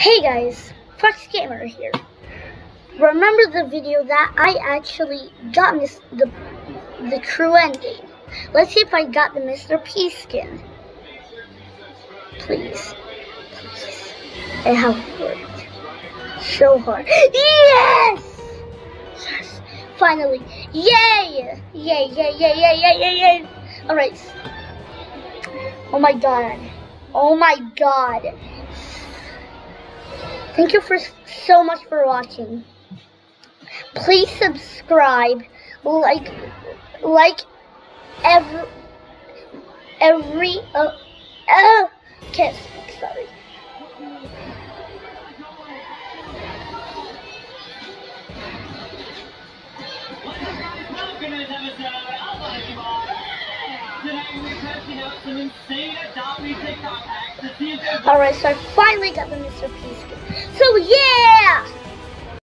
Hey guys, Fox Gamer here. Remember the video that I actually got the true ending? Let's see if I got the Mr. P skin. Please. It has worked so hard. Yes! Yes! Finally! Yay! Yay! Alright. Oh my god. Thank you so much for watching. Please subscribe, like every kiss. Sorry. Alright, so I finally got the Mr. P skin. So yeah!